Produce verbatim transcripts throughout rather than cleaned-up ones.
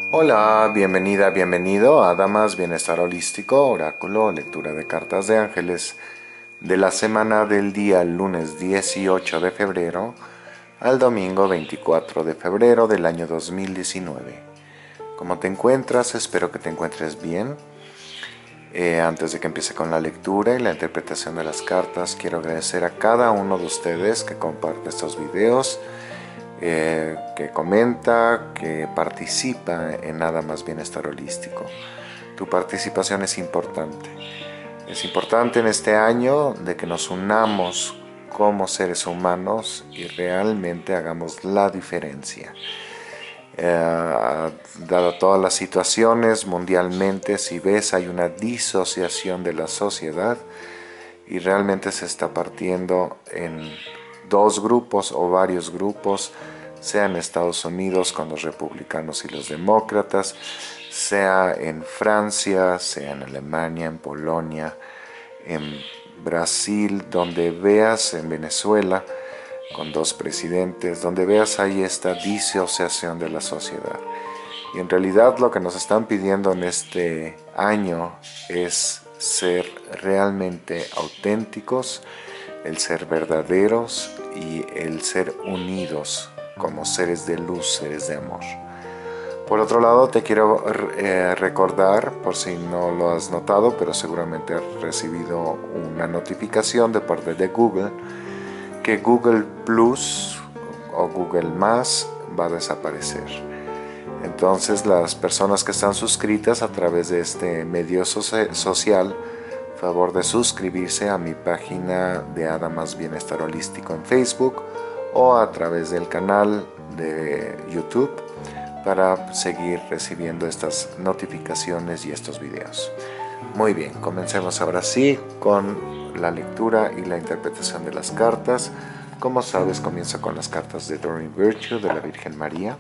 Hola, bienvenida, bienvenido a Damas Bienestar Holístico, Oráculo, lectura de cartas de ángeles de la semana del día lunes dieciocho de febrero al domingo veinticuatro de febrero del año dos mil diecinueve. ¿Cómo te encuentras? Espero que te encuentres bien. Eh, antes de que empiece con la lectura y la interpretación de las cartas, quiero agradecer a cada uno de ustedes que comparte estos videos, eh, que comenta, que participa en Nada Más Bienestar Holístico. Tu participación es importante. Es importante en este año de que nos unamos como seres humanos y realmente hagamos la diferencia. Eh, dado todas las situaciones mundialmente, si ves, hay una disociación de la sociedad y realmente se está partiendo en dos grupos o varios grupos, sea en Estados Unidos con los republicanos y los demócratas, sea en Francia, sea en Alemania, en Polonia, en Brasil, donde veas, en Venezuela, con dos presidentes, donde veas ahí esta disociación de la sociedad. Y en realidad lo que nos están pidiendo en este año es ser realmente auténticos, el ser verdaderos y el ser unidos como seres de luz, seres de amor. Por otro lado, te quiero eh, recordar, por si no lo has notado, pero seguramente has recibido una notificación de parte de Google, que Google Plus o Google Más va a desaparecer. Entonces, las personas que están suscritas a través de este medio social, favor de suscribirse a mi página de Adamas Bienestar Holístico en Facebook o a través del canal de YouTube para seguir recibiendo estas notificaciones y estos videos. Muy bien, comencemos ahora sí con la lectura y la interpretación de las cartas. Como sabes, comienzo con las cartas de Doreen Virtue de la Virgen María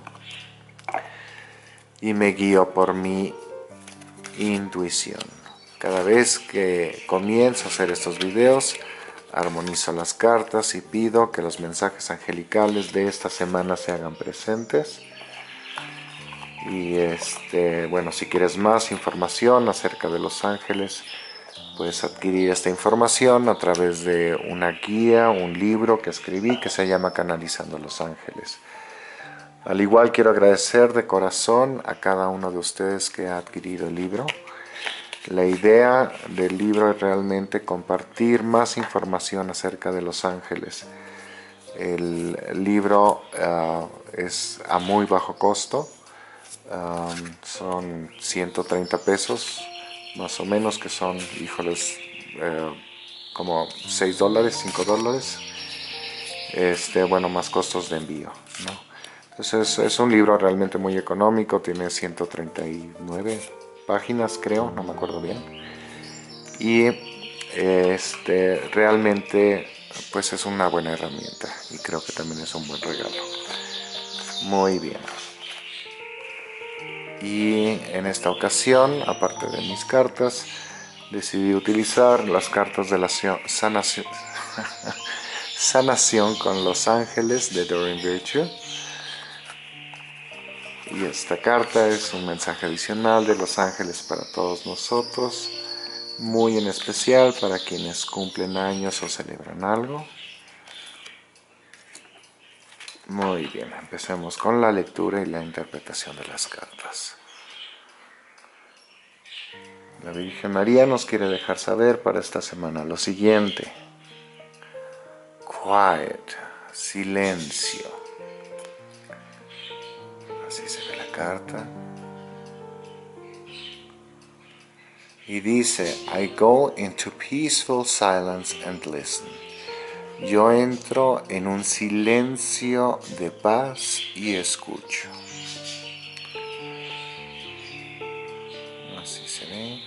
y me guío por mi intuición. Cada vez que comienzo a hacer estos videos, armonizo las cartas y pido que los mensajes angelicales de esta semana se hagan presentes. Y este, bueno, si quieres más información acerca de los ángeles, puedes adquirir esta información a través de una guía, un libro que escribí que se llama Canalizando los Ángeles. Al igual quiero agradecer de corazón a cada uno de ustedes que ha adquirido el libro. La idea del libro es realmente compartir más información acerca de los ángeles. El libro uh, es a muy bajo costo. Um, son ciento treinta pesos más o menos, que son, híjoles, eh, como seis dólares, cinco dólares, este, bueno, más costos de envío, ¿no? Entonces es un libro realmente muy económico, tiene ciento treinta y nueve páginas, creo, no me acuerdo bien, y este, realmente pues es una buena herramienta y creo que también es un buen regalo. Muy bien. Y en esta ocasión, aparte de mis cartas, decidí utilizar las cartas de la sanación, sanación con los ángeles de Doreen Virtue. Y esta carta es un mensaje adicional de los ángeles para todos nosotros, muy en especial para quienes cumplen años o celebran algo. Muy bien, empecemos con la lectura y la interpretación de las cartas. La Virgen María nos quiere dejar saber para esta semana lo siguiente. Quiet, silencio. Así se ve la carta. Y dice, I go into peaceful silence and listen. Yo entro en un silencio de paz y escucho. Así se ve.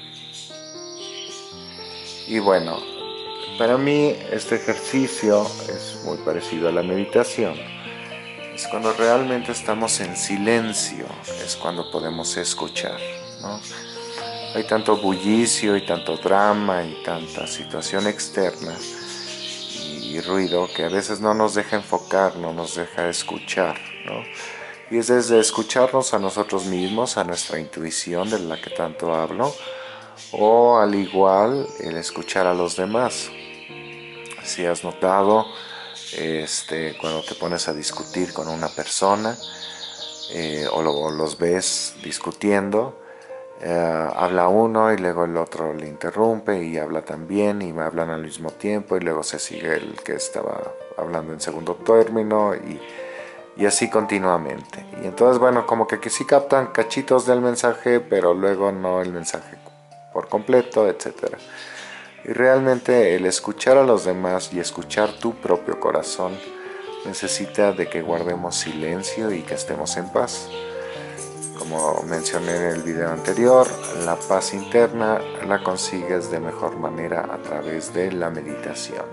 Y bueno, para mí este ejercicio es muy parecido a la meditación. Es cuando realmente estamos en silencio, es cuando podemos escuchar, ¿no? Hay tanto bullicio y tanto drama y tanta situación externa y ruido que a veces no nos deja enfocar, no nos deja escuchar, ¿no? Y es desde escucharnos a nosotros mismos, a nuestra intuición de la que tanto hablo, o al igual el escuchar a los demás. Si has notado, este, cuando te pones a discutir con una persona eh, o, lo, o los ves discutiendo, eh, habla uno y luego el otro le interrumpe y habla también y hablan al mismo tiempo y luego se sigue el que estaba hablando en segundo término y, y así continuamente. Y entonces, bueno, como que, que sí captan cachitos del mensaje, pero luego no el mensaje por completo, etcétera. Y realmente el escuchar a los demás y escuchar tu propio corazón necesita de que guardemos silencio y que estemos en paz. Como mencioné en el video anterior, la paz interna la consigues de mejor manera a través de la meditación,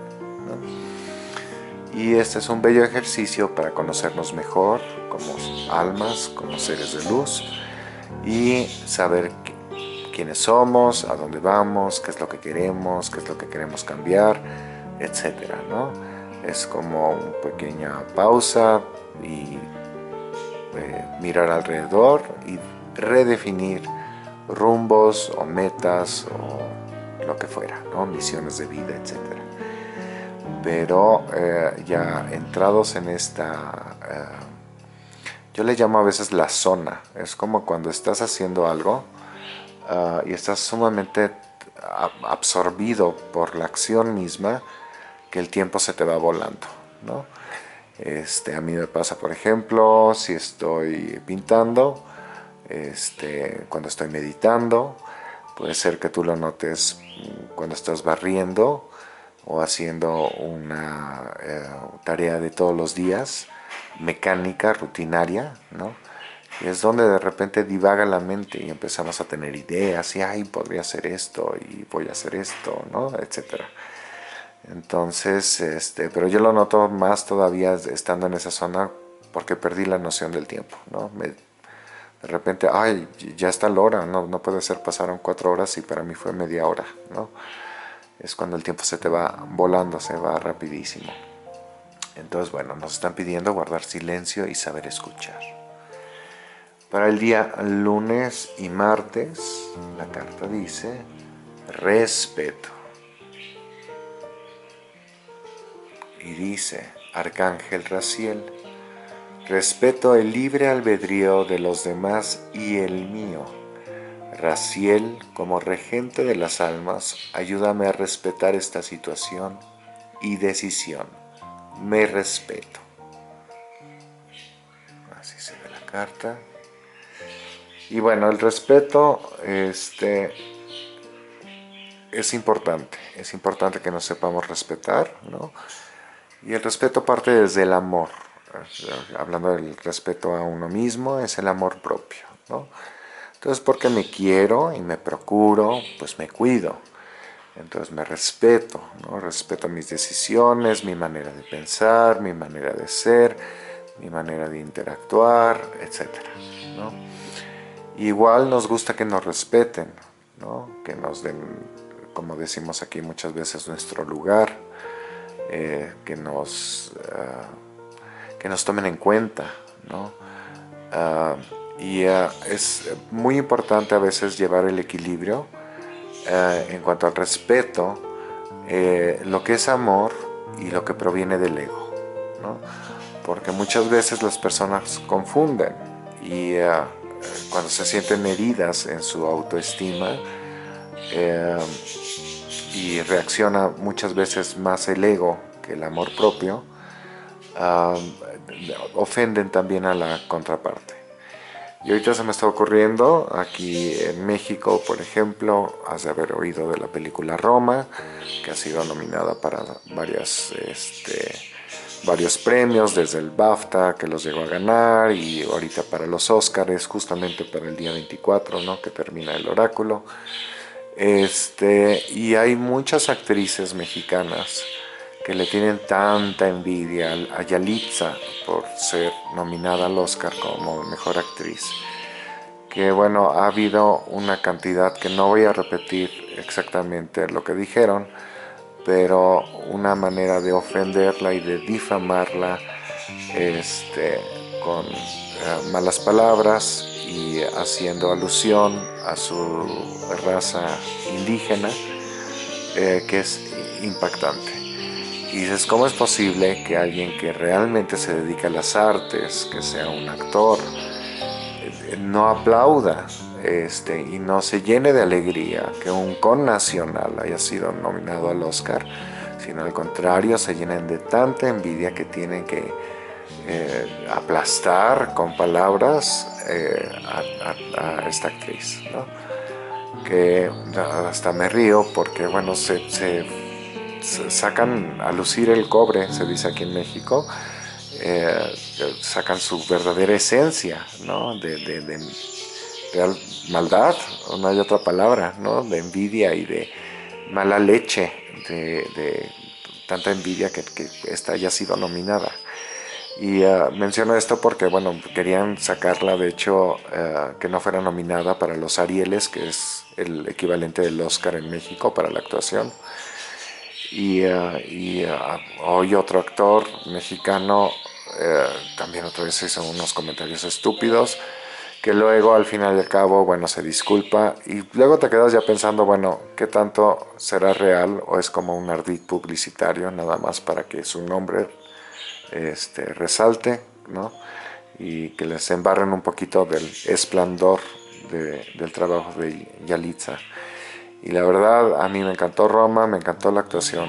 ¿no? Y este es un bello ejercicio para conocernos mejor como almas, como seres de luz y saber quiénes somos, a dónde vamos, qué es lo que queremos, qué es lo que queremos cambiar, etcétera, ¿no? Es como una pequeña pausa y eh, mirar alrededor y redefinir rumbos o metas o lo que fuera, ¿no? Misiones de vida, etcétera. Pero eh, ya entrados en esta... Eh, yo le llamo a veces la zona. Es como cuando estás haciendo algo Uh, y estás sumamente absorbido por la acción misma, que el tiempo se te va volando, ¿no? Este, a mí me pasa, por ejemplo, si estoy pintando, este, cuando estoy meditando, puede ser que tú lo notes cuando estás barriendo o haciendo una eh, tarea de todos los días, mecánica, rutinaria, ¿no? Y es donde de repente divaga la mente y empezamos a tener ideas y ay, podría hacer esto y voy a hacer esto, ¿no? Etcétera. Entonces, este, pero yo lo noto más todavía estando en esa zona porque perdí la noción del tiempo, ¿no? Me, de repente, ay, ya está la hora, no, no puede ser, pasaron cuatro horas y para mí fue media hora, ¿no? Es cuando el tiempo se te va volando, se va rapidísimo. Entonces, bueno, nos están pidiendo guardar silencio y saber escuchar. Para el día lunes y martes, la carta dice respeto. Y dice, Arcángel Raziel, respeto el libre albedrío de los demás y el mío. Raziel, como regente de las almas, ayúdame a respetar esta situación y decisión. Me respeto. Así se ve la carta. Y bueno, el respeto este, es importante, es importante que nos sepamos respetar, ¿no? Y el respeto parte desde el amor, hablando del respeto a uno mismo, es el amor propio, ¿no? Entonces, porque me quiero y me procuro, pues me cuido, entonces me respeto, ¿no? Respeto mis decisiones, mi manera de pensar, mi manera de ser, mi manera de interactuar, etcétera, ¿no? Igual nos gusta que nos respeten, ¿no? Que nos den, como decimos aquí muchas veces, nuestro lugar, eh, que, nos, uh, que nos tomen en cuenta, ¿no? Uh, y uh, es muy importante a veces llevar el equilibrio uh, en cuanto al respeto, eh, lo que es amor y lo que proviene del ego, ¿no? Porque muchas veces las personas confunden y uh, cuando se sienten heridas en su autoestima eh, y reacciona muchas veces más el ego que el amor propio, uh, ofenden también a la contraparte. Y ahorita se me está ocurriendo, aquí en México, por ejemplo, has de haber oído de la película Roma, que ha sido nominada para varias... Este, varios premios, desde el BAFTA que los llegó a ganar y ahorita para los Óscares, justamente para el día veinticuatro, ¿no? Que termina el oráculo. Este, y hay muchas actrices mexicanas que le tienen tanta envidia a Yalitza por ser nominada al Oscar como mejor actriz, que bueno, ha habido una cantidad que no voy a repetir exactamente lo que dijeron, pero una manera de ofenderla y de difamarla este, con uh, malas palabras y haciendo alusión a su raza indígena, eh, que es impactante. Y dices, ¿cómo es posible que alguien que realmente se dedica a las artes, que sea un actor, eh, no aplauda este, y no se llene de alegría que un connacional haya sido nominado al Oscar, sino al contrario, se llenen de tanta envidia que tienen que eh, aplastar con palabras eh, a, a, a esta actriz, ¿no? Que hasta me río porque, bueno, se, se, se sacan a lucir el cobre, se dice aquí en México, eh, sacan su verdadera esencia, ¿no? De, de, de real maldad, no hay otra palabra, ¿no? De envidia y de mala leche, de, de tanta envidia que, que esta haya sido nominada. Y uh, menciono esto porque, bueno, querían sacarla, de hecho, uh, que no fuera nominada para los Arieles, que es el equivalente del Oscar en México para la actuación. Y, uh, y uh, hoy otro actor mexicano uh, también otra vez hizo unos comentarios estúpidos, que luego al final y al cabo, bueno, se disculpa y luego te quedas ya pensando, bueno, ¿qué tanto será real o es como un ardid publicitario nada más para que su nombre este, resalte, ¿no? Y que les embarren un poquito del esplendor de, del trabajo de Yalitza. Y la verdad, a mí me encantó Roma, me encantó la actuación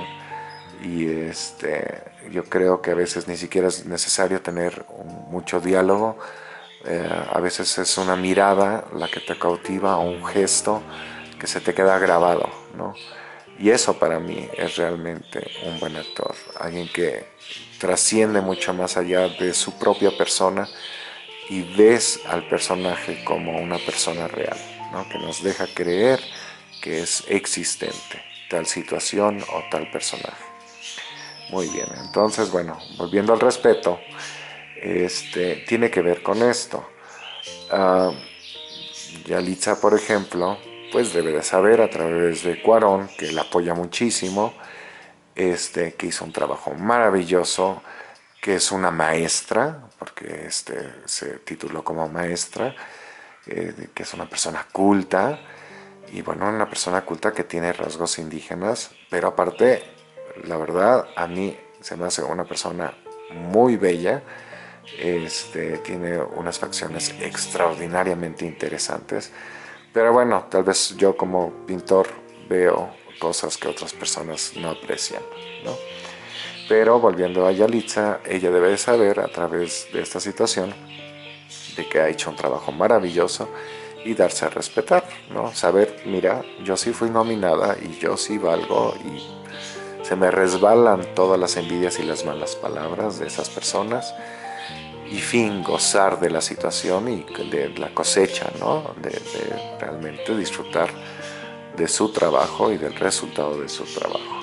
y este, yo creo que a veces ni siquiera es necesario tener un, mucho diálogo. Eh, a veces es una mirada la que te cautiva o un gesto que se te queda grabado, ¿no? Y eso para mí es realmente un buen actor, alguien que trasciende mucho más allá de su propia persona y ves al personaje como una persona real, ¿no? Que nos deja creer que es existente tal situación o tal personaje. Muy bien, entonces bueno, volviendo al respeto, este, tiene que ver con esto. Uh, Yalitza, por ejemplo, pues debe de saber a través de Cuarón, que la apoya muchísimo, este, que hizo un trabajo maravilloso, que es una maestra, porque este, se tituló como maestra, eh, que es una persona culta, y bueno, una persona culta que tiene rasgos indígenas, pero aparte, la verdad, a mí se me hace una persona muy bella, este, tiene unas facciones extraordinariamente interesantes, pero bueno, tal vez yo como pintor veo cosas que otras personas no aprecian, ¿no? Pero volviendo a Yalitza, ella debe de saber a través de esta situación de que ha hecho un trabajo maravilloso y darse a respetar, ¿no? Saber, mira, yo sí fui nominada y yo sí valgo y se me resbalan todas las envidias y las malas palabras de esas personas y fin, gozar de la situación y de la cosecha, ¿no? De, de realmente disfrutar de su trabajo y del resultado de su trabajo.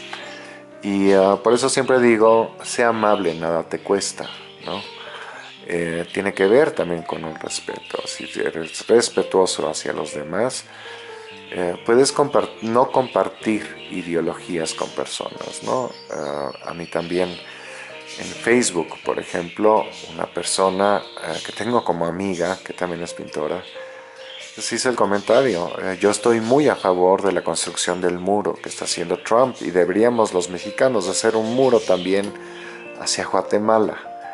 Y uh, por eso siempre digo, sea amable, nada te cuesta, ¿no? Eh, tiene que ver también con un respeto. Si eres respetuoso hacia los demás, eh, puedes compart no compartir ideologías con personas, ¿no? Uh, a mí también en Facebook, por ejemplo, una persona uh, que tengo como amiga, que también es pintora, pues hice el comentario, eh, yo estoy muy a favor de la construcción del muro que está haciendo Trump y deberíamos los mexicanos hacer un muro también hacia Guatemala.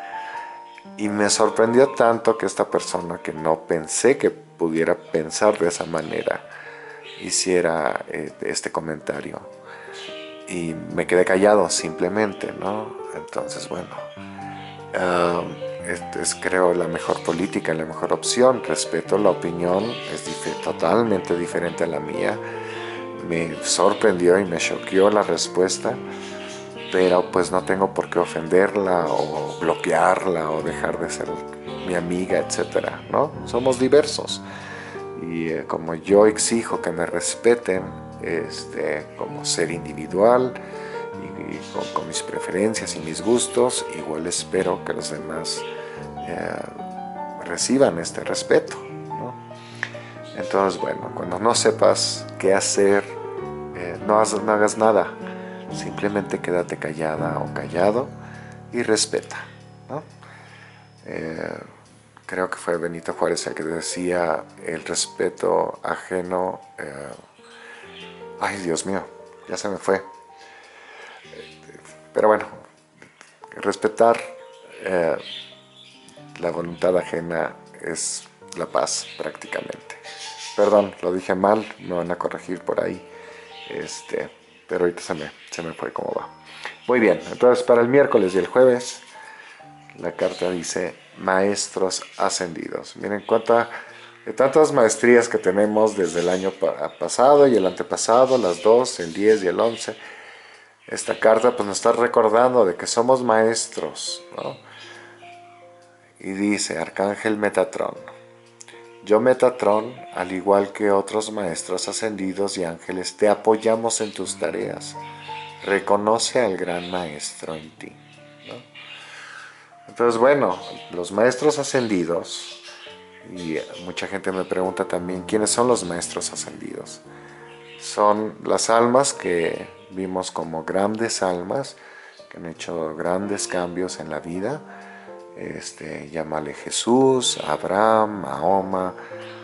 Y me sorprendió tanto que esta persona, que no pensé que pudiera pensar de esa manera, hiciera eh, este comentario. Y me quedé callado simplemente, ¿no? Entonces, bueno, uh, es, es creo la mejor política, la mejor opción. Respeto la opinión, es dif totalmente diferente a la mía. Me sorprendió y me choqueó la respuesta, pero pues no tengo por qué ofenderla o bloquearla o dejar de ser mi amiga, etcétera, ¿no? Somos diversos y eh, como yo exijo que me respeten este, como ser individual y, y con, con mis preferencias y mis gustos, igual espero que los demás eh, reciban este respeto, ¿no? Entonces, bueno, cuando no sepas qué hacer, eh, no, has, no hagas nada. Simplemente quédate callada o callado y respeta, ¿no? Eh, creo que fue Benito Juárez el que decía el respeto ajeno, eh, ay Dios mío, ya se me fue, pero bueno, respetar eh, la voluntad ajena es la paz prácticamente. Perdón, lo dije mal, me van a corregir por ahí, este, pero ahorita se me, se me fue cómo va. Muy bien, entonces para el miércoles y el jueves la carta dice maestros ascendidos. Miren cuánta, de tantas maestrías que tenemos desde el año pasado y el antepasado, las dos, el diez y el once. Esta carta pues nos está recordando de que somos maestros, ¿no? Y dice Arcángel Metatrón: yo Metatrón, al igual que otros maestros ascendidos y ángeles, te apoyamos en tus tareas. Reconoce al gran maestro en ti, ¿no? Entonces, bueno, los maestros ascendidos, y mucha gente me pregunta también, ¿quiénes son los maestros ascendidos? Son las almas que vimos como grandes almas, que han hecho grandes cambios en la vida. Este, llámale Jesús, Abraham, Mahoma,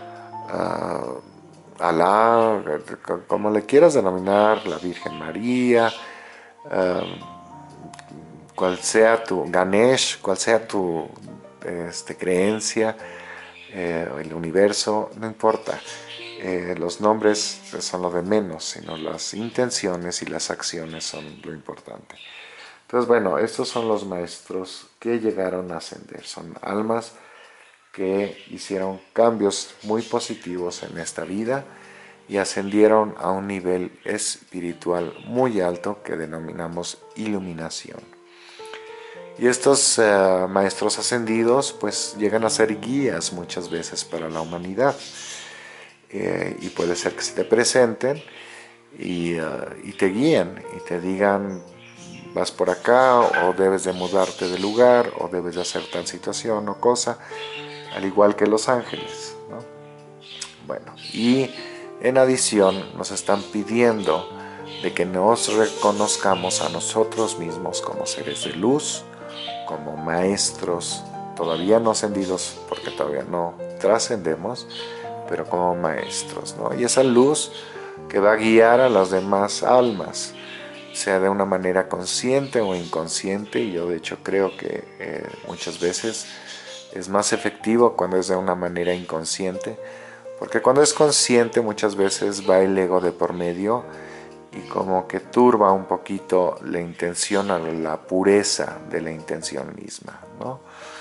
uh, Alá, como le quieras denominar, la Virgen María, uh, cual sea tu Ganesh, cual sea tu este, creencia, eh, el universo, no importa. Eh, los nombres son lo de menos, sino las intenciones y las acciones son lo importante. Entonces, bueno, estos son los maestros que llegaron a ascender. Son almas que hicieron cambios muy positivos en esta vida y ascendieron a un nivel espiritual muy alto que denominamos iluminación. Y estos uh, maestros ascendidos pues llegan a ser guías muchas veces para la humanidad. Eh, y puede ser que se te presenten y, uh, y te guíen y te digan: vas por acá, o debes de mudarte de lugar, o debes de hacer tal situación o cosa, al igual que los ángeles, ¿no? Bueno, y en adición nos están pidiendo de que nos reconozcamos a nosotros mismos como seres de luz, como maestros, todavía no ascendidos porque todavía no trascendemos, pero como maestros, ¿no? Y esa luz que va a guiar a las demás almas, sea de una manera consciente o inconsciente, y yo de hecho creo que eh, muchas veces es más efectivo cuando es de una manera inconsciente, porque cuando es consciente muchas veces va el ego de por medio y como que turba un poquito la intención, la pureza de la intención misma, ¿no?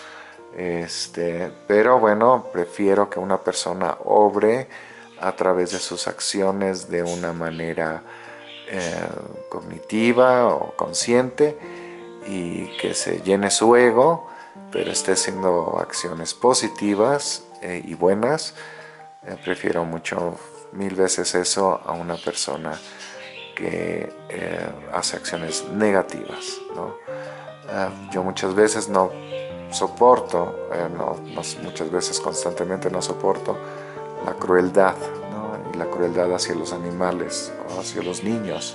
Este, pero bueno, prefiero que una persona obre a través de sus acciones de una manera eh, cognitiva o consciente y que se llene su ego, pero esté haciendo acciones positivas eh, y buenas. Eh, prefiero mucho, mil veces eso a una persona que eh, hace acciones negativas, ¿no? Eh, yo muchas veces no soporto, eh, no, no, muchas veces constantemente no soporto la crueldad, ¿no? Y la crueldad hacia los animales o hacia los niños.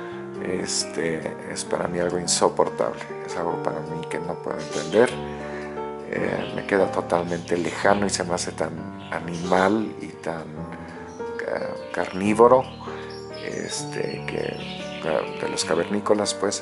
Este, es para mí algo insoportable, es algo para mí que no puedo entender. Eh, me queda totalmente lejano y se me hace tan animal y tan uh, carnívoro, este, que de los cavernícolas, pues,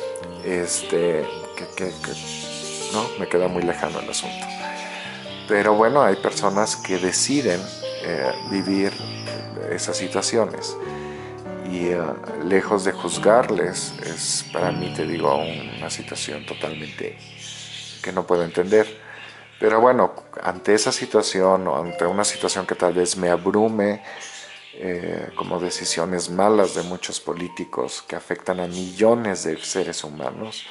este, que, que, que no, me queda muy lejano el asunto. Pero bueno, hay personas que deciden eh, vivir esas situaciones y uh, lejos de juzgarles, es para mí, te digo, una situación totalmente que no puedo entender. Pero bueno, ante esa situación o ante una situación que tal vez me abrume, eh, como decisiones malas de muchos políticos que afectan a millones de seres humanos,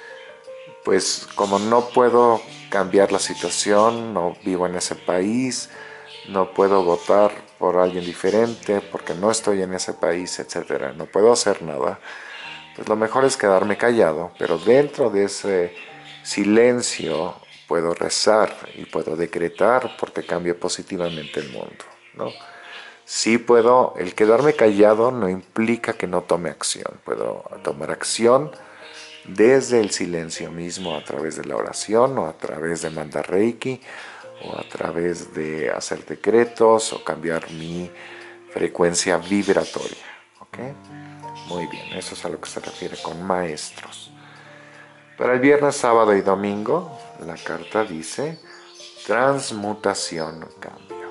pues como no puedo cambiar la situación, no vivo en ese país, no puedo votar por alguien diferente porque no estoy en ese país, etcétera, no puedo hacer nada, pues lo mejor es quedarme callado, pero dentro de ese silencio puedo rezar y puedo decretar porque cambie positivamente el mundo, ¿no? Sí puedo, el quedarme callado no implica que no tome acción, puedo tomar acción desde el silencio mismo, a través de la oración o a través de mandar reiki o a través de hacer decretos o cambiar mi frecuencia vibratoria. ¿Ok? Muy bien, eso es a lo que se refiere con maestros. Para el viernes, sábado y domingo, la carta dice transmutación, cambio.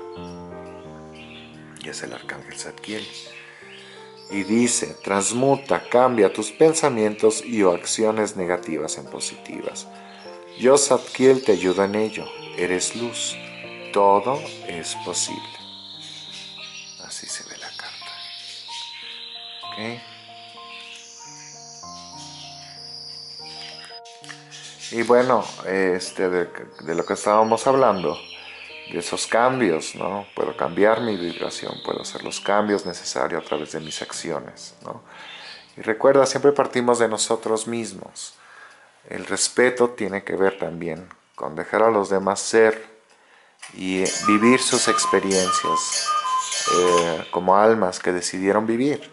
Y es el arcángel Zadkiel. Y dice, transmuta, cambia tus pensamientos y o acciones negativas en positivas. Yo, Zadkiel, te ayudo en ello. Eres luz. Todo es posible. Así se ve la carta. ¿Ok? Y bueno, este, de, de lo que estábamos hablando, de esos cambios, ¿no? Puedo cambiar mi vibración, puedo hacer los cambios necesarios a través de mis acciones, ¿no? Y recuerda, siempre partimos de nosotros mismos. El respeto tiene que ver también con dejar a los demás ser y vivir sus experiencias eh, como almas que decidieron vivir.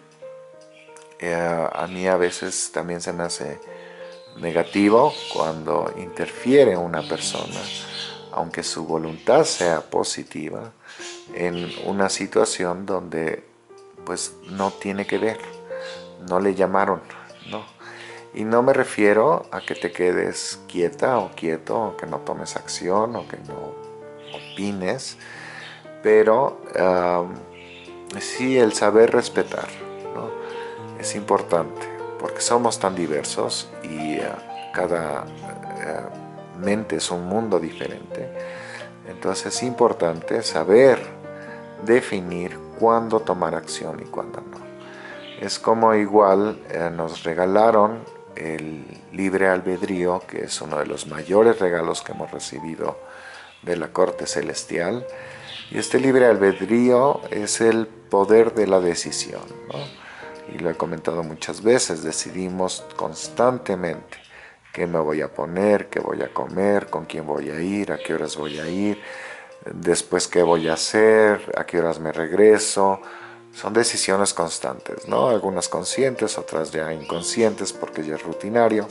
Eh, a mí a veces también se me hace negativo cuando interfiere una persona, aunque su voluntad sea positiva, en una situación donde pues no tiene que ver, no le llamaron, ¿no? Y no me refiero a que te quedes quieta o quieto, o que no tomes acción, o que no opines, pero um, sí el saber respetar, ¿no? Es importante, porque somos tan diversos y uh, cada uh, mente es un mundo diferente. Entonces es importante saber definir cuándo tomar acción y cuándo no. Es como igual eh, nos regalaron el libre albedrío, que es uno de los mayores regalos que hemos recibido de la corte celestial. Y este libre albedrío es el poder de la decisión, ¿no? Y lo he comentado muchas veces, decidimos constantemente qué me voy a poner, qué voy a comer, con quién voy a ir, a qué horas voy a ir, después qué voy a hacer, a qué horas me regreso. Son decisiones constantes, ¿no? Algunas conscientes, otras ya inconscientes porque ya es rutinario.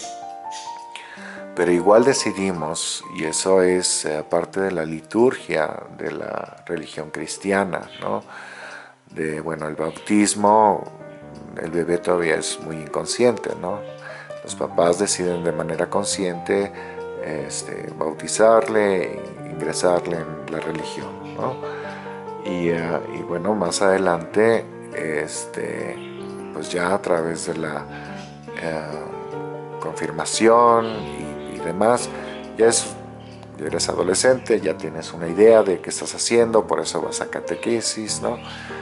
Pero igual decidimos, y eso es eh, parte de la liturgia de la religión cristiana, ¿no? De, bueno, el bautismo, el bebé todavía es muy inconsciente, ¿no? Los papás deciden de manera consciente este, bautizarle, ingresarle en la religión, ¿no? Y, uh, y bueno, más adelante, este, pues ya a través de la uh, confirmación y, y demás, ya, es, ya eres adolescente, ya tienes una idea de qué estás haciendo, por eso vas a catequesis, ¿no?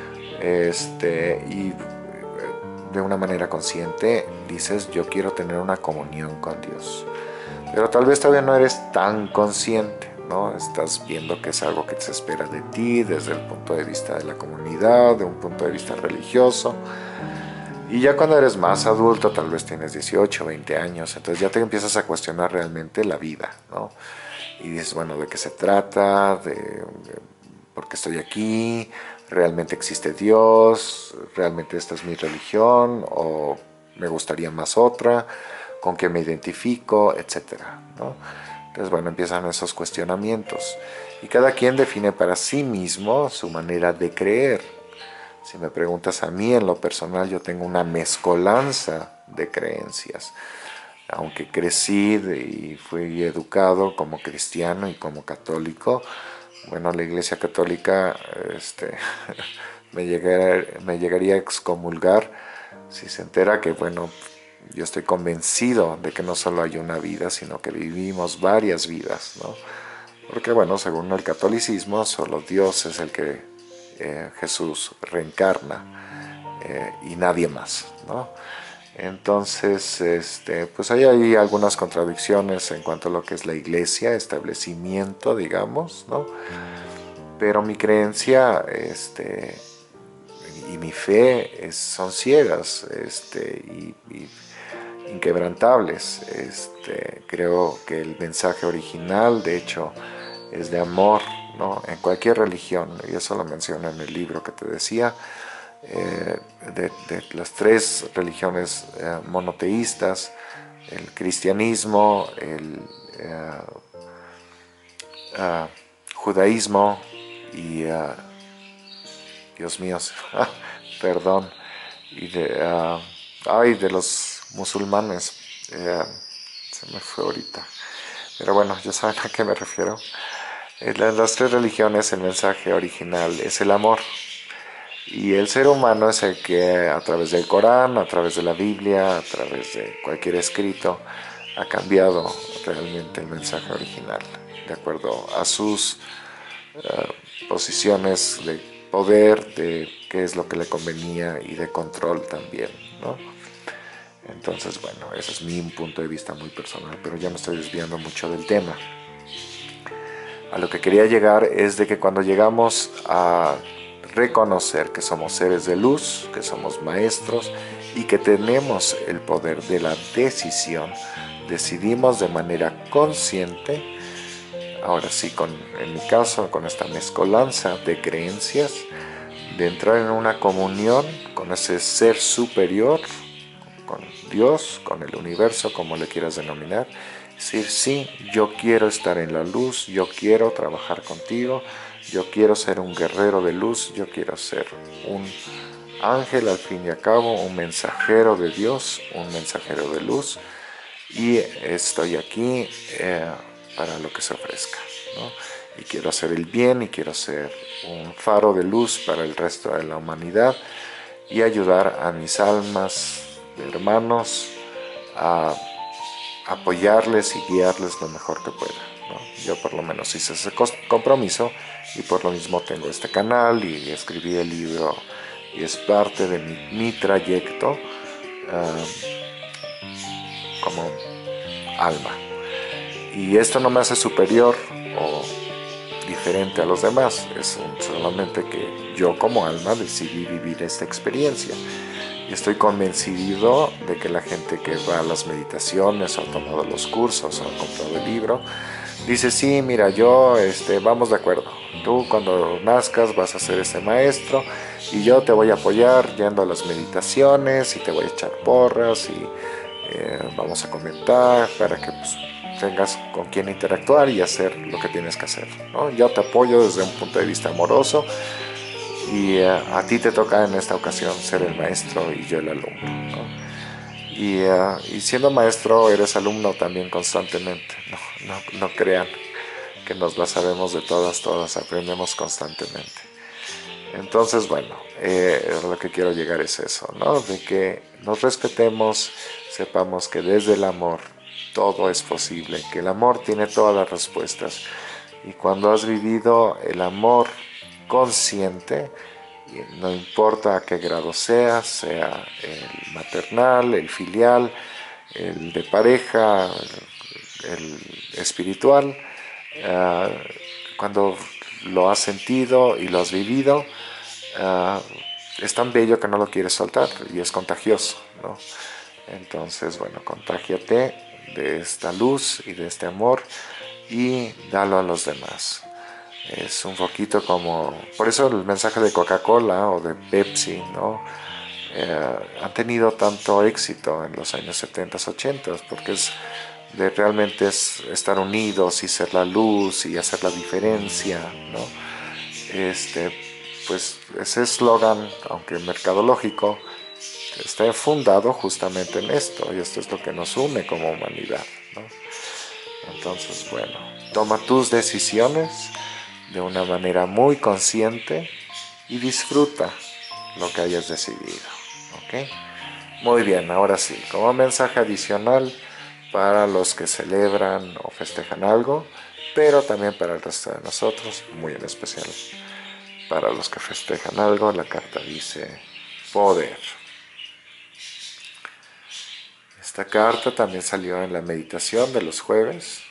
Este, y de una manera consciente dices, yo quiero tener una comunión con Dios. Pero tal vez todavía no eres tan consciente, ¿no? Estás viendo que es algo que se espera de ti desde el punto de vista de la comunidad, de un punto de vista religioso. Y ya cuando eres más adulto, tal vez tienes dieciocho, veinte años, entonces ya te empiezas a cuestionar realmente la vida, ¿no? Y dices, bueno, ¿de qué se trata? ¿De, de por qué estoy aquí? ¿Realmente existe Dios? ¿Realmente esta es mi religión? ¿O me gustaría más otra? ¿Con qué me identifico? Etcétera, ¿no? Entonces, bueno, empiezan esos cuestionamientos. Y cada quien define para sí mismo su manera de creer. Si me preguntas a mí, en lo personal, yo tengo una mezcolanza de creencias. Aunque crecí y fui educado como cristiano y como católico, bueno, la Iglesia Católica este, me, llegaría, me llegaría a excomulgar si se entera que, bueno, yo estoy convencido de que no solo hay una vida, sino que vivimos varias vidas, ¿no? Porque, bueno, según el catolicismo, solo Dios es el que eh, Jesús reencarna eh, y nadie más, ¿no? Entonces, este, pues hay ahí algunas contradicciones en cuanto a lo que es la iglesia, establecimiento, digamos, ¿no? Pero mi creencia este, y mi fe es, son ciegas este, y, y inquebrantables. Este, creo que el mensaje original, de hecho, es de amor, ¿no? En cualquier religión, y eso lo menciona en el libro que te decía. Eh, de, de las tres religiones eh, monoteístas, el cristianismo, el eh, uh, judaísmo y, uh, Dios mío, perdón, y de, uh, ay, de los musulmanes, uh, se me fue ahorita, pero bueno, ya saben a qué me refiero. En las tres religiones el mensaje original es el amor. Y el ser humano es el que a través del Corán, a través de la Biblia, a través de cualquier escrito, ha cambiado realmente el mensaje original, de acuerdo a sus uh, posiciones de poder, de qué es lo que le convenía y de control también, ¿no? Entonces, bueno, ese es mi punto de vista muy personal, pero ya me estoy desviando mucho del tema. A lo que quería llegar es de que cuando llegamos a reconocer que somos seres de luz, que somos maestros y que tenemos el poder de la decisión, decidimos de manera consciente, ahora sí, con, en mi caso, con esta mezcolanza de creencias, de entrar en una comunión con ese ser superior, con Dios, con el universo, como le quieras denominar. Decir, sí, yo quiero estar en la luz, yo quiero trabajar contigo, yo quiero ser un guerrero de luz, yo quiero ser un ángel al fin y al cabo, un mensajero de Dios, un mensajero de luz, y estoy aquí eh, para lo que se ofrezca, ¿no? Y quiero hacer el bien y quiero ser un faro de luz para el resto de la humanidad y ayudar a mis almas de hermanos a apoyarles y guiarles lo mejor que pueda, ¿no? Yo por lo menos hice ese compromiso y por lo mismo tengo este canal y escribí el libro y es parte de mi, mi trayecto uh, como alma. Y esto no me hace superior o diferente a los demás, es un, solamente que yo como alma decidí vivir esta experiencia. Y estoy convencido de que la gente que va a las meditaciones o ha tomado los cursos o ha comprado el libro, dice, sí, mira, yo, este, vamos de acuerdo. Tú cuando nazcas vas a ser ese maestro y yo te voy a apoyar yendo a las meditaciones y te voy a echar porras y eh, vamos a comentar para que pues, tengas con quien interactuar y hacer lo que tienes que hacer, ¿no? Yo te apoyo desde un punto de vista amoroso. Y uh, a ti te toca en esta ocasión ser el maestro y yo el alumno, ¿no? Y, uh, y siendo maestro eres alumno también constantemente, no, no, no crean que nos la sabemos de todas, todas, aprendemos constantemente. Entonces, bueno, eh, lo que quiero llegar es eso, ¿no? De que nos respetemos, sepamos que desde el amor todo es posible, que el amor tiene todas las respuestas. Y cuando has vivido el amor consciente, no importa a qué grado sea, sea el maternal, el filial, el de pareja, el espiritual, uh, cuando lo has sentido y lo has vivido, uh, es tan bello que no lo quieres soltar y es contagioso, ¿no? Entonces, bueno, contágiate de esta luz y de este amor y dalo a los demás. Es un poquito como, por eso el mensaje de Coca-Cola o de Pepsi, ¿no? Eh, han tenido tanto éxito en los años setenta, ochenta, porque es de realmente es estar unidos y ser la luz y hacer la diferencia, ¿no? Este, pues ese eslogan, aunque mercadológico, está fundado justamente en esto, y esto es lo que nos une como humanidad, ¿no? Entonces, bueno, toma tus decisiones de una manera muy consciente y disfruta lo que hayas decidido, ¿ok? Muy bien, ahora sí, como mensaje adicional para los que celebran o festejan algo, pero también para el resto de nosotros, muy en especial para los que festejan algo, la carta dice poder. Esta carta también salió en la meditación de los jueves.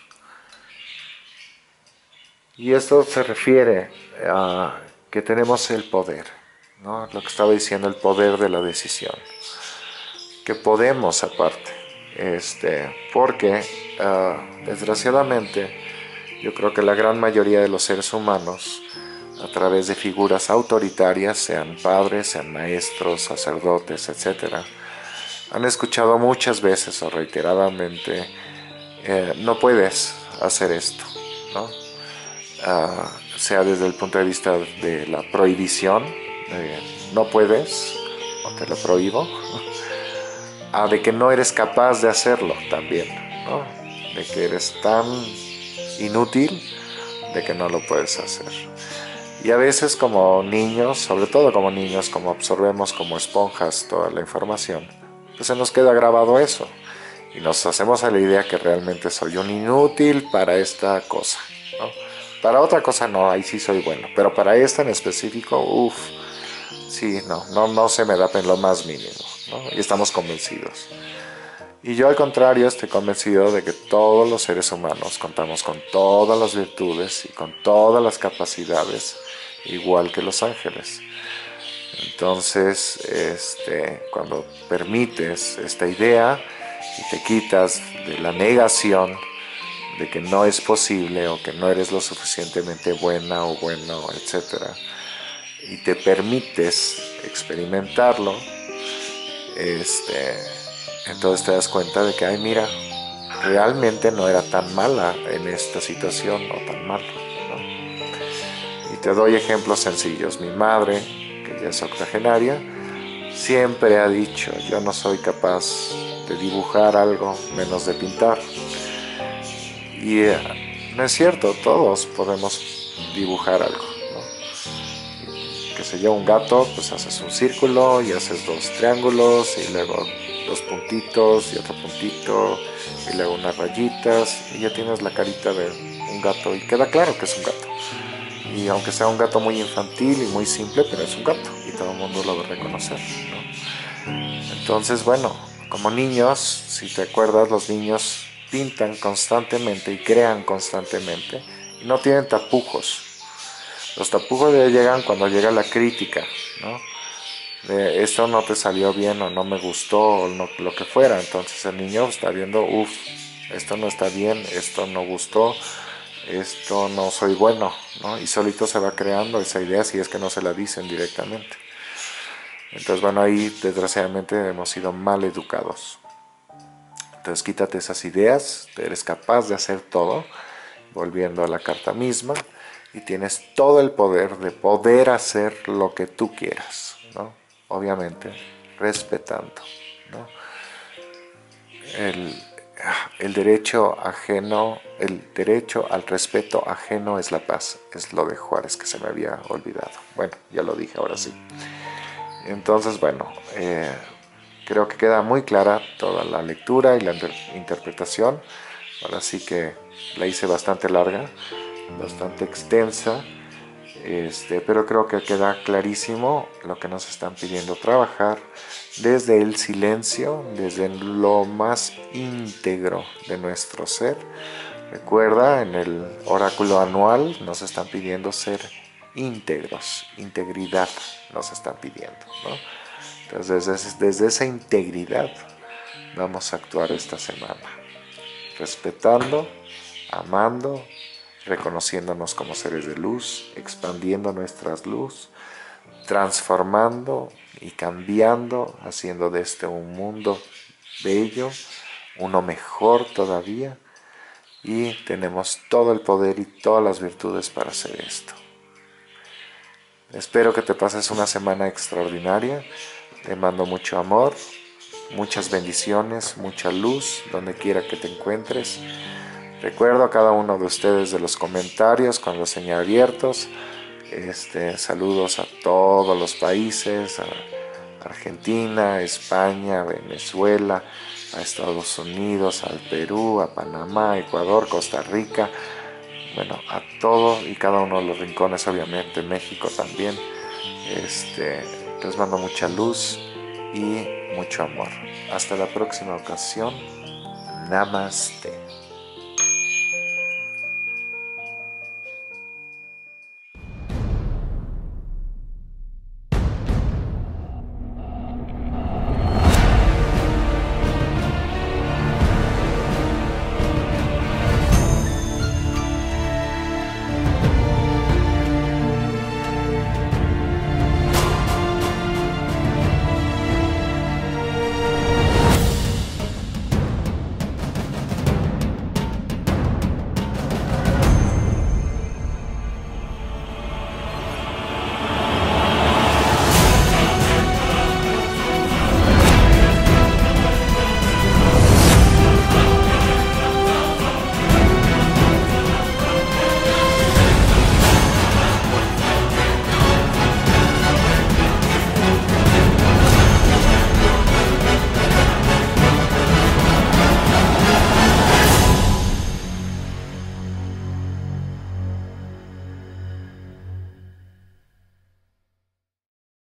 Y esto se refiere a que tenemos el poder, ¿no? Lo que estaba diciendo, el poder de la decisión. Que podemos aparte, este, porque uh, desgraciadamente yo creo que la gran mayoría de los seres humanos, a través de figuras autoritarias, sean padres, sean maestros, sacerdotes, etcétera, han escuchado muchas veces o reiteradamente, eh, no puedes hacer esto, ¿no? uh, sea desde el punto de vista de la prohibición, de no puedes o te lo prohíbo, a de que no eres capaz de hacerlo también, ¿no? De que eres tan inútil de que no lo puedes hacer. Y a veces como niños, sobre todo como niños, como absorbemos como esponjas toda la información, pues se nos queda grabado eso. Y nos hacemos a la idea que realmente soy un inútil para esta cosa, ¿no? Para otra cosa no, ahí sí soy bueno. Pero para esta en específico, uff, sí, no, no, no se me da en lo más mínimo, ¿no? Y estamos convencidos. Y yo al contrario estoy convencido de que todos los seres humanos contamos con todas las virtudes y con todas las capacidades, igual que los ángeles. Entonces, este, cuando permites esta idea y te quitas de la negación de que no es posible o que no eres lo suficientemente buena o bueno, etcétera, y te permites experimentarlo, este, entonces te das cuenta de que, ay, mira, realmente no era tan mala en esta situación o tan malo, ¿no? Y te doy ejemplos sencillos. Mi madre, que ya es octogenaria, siempre ha dicho, yo no soy capaz de dibujar algo menos de pintar. Y eh, no es cierto, todos podemos dibujar algo, ¿no? Que se yo, un gato, pues haces un círculo y haces dos triángulos y luego dos puntitos y otro puntito y luego unas rayitas y ya tienes la carita de un gato y queda claro que es un gato. Y aunque sea un gato muy infantil y muy simple, pero es un gato y todo el mundo lo va a reconocer, ¿no? Entonces, bueno, como niños, si te acuerdas, los niños pintan constantemente y crean constantemente y no tienen tapujos. Los tapujos llegan cuando llega la crítica, ¿no? De esto no te salió bien o no me gustó o no, lo que fuera. Entonces el niño está viendo, uff, esto no está bien, esto no gustó, esto no soy bueno, ¿no? Y solito se va creando esa idea si es que no se la dicen directamente. Entonces, bueno, ahí desgraciadamente hemos sido mal educados. Entonces quítate esas ideas, eres capaz de hacer todo, volviendo a la carta misma, y tienes todo el poder de poder hacer lo que tú quieras, ¿no? Obviamente respetando, ¿no? El, el derecho ajeno, el derecho al respeto ajeno es la paz, es lo de Juárez que se me había olvidado. Bueno, ya lo dije, ahora sí. Entonces, bueno, eh, creo que queda muy clara toda la lectura y la inter interpretación. Ahora sí que la hice bastante larga, bastante extensa, este, pero creo que queda clarísimo lo que nos están pidiendo trabajar desde el silencio, desde lo más íntegro de nuestro ser. Recuerda, en el oráculo anual nos están pidiendo ser íntegros, integridad nos están pidiendo, ¿no? Entonces desde, desde esa integridad vamos a actuar esta semana, respetando, amando, reconociéndonos como seres de luz, expandiendo nuestras luz, transformando y cambiando, haciendo de este un mundo bello, uno mejor todavía, y tenemos todo el poder y todas las virtudes para hacer esto. Espero que te pases una semana extraordinaria. Te mando mucho amor, muchas bendiciones, mucha luz donde quiera que te encuentres. Recuerdo a cada uno de ustedes de los comentarios con los señalabiertos. Este, saludos a todos los países, a Argentina, España, Venezuela, a Estados Unidos, al Perú, a Panamá, Ecuador, Costa Rica. Bueno, a todo y cada uno de los rincones, obviamente, México también. Este, les mando mucha luz y mucho amor. Hasta la próxima ocasión. Namaste.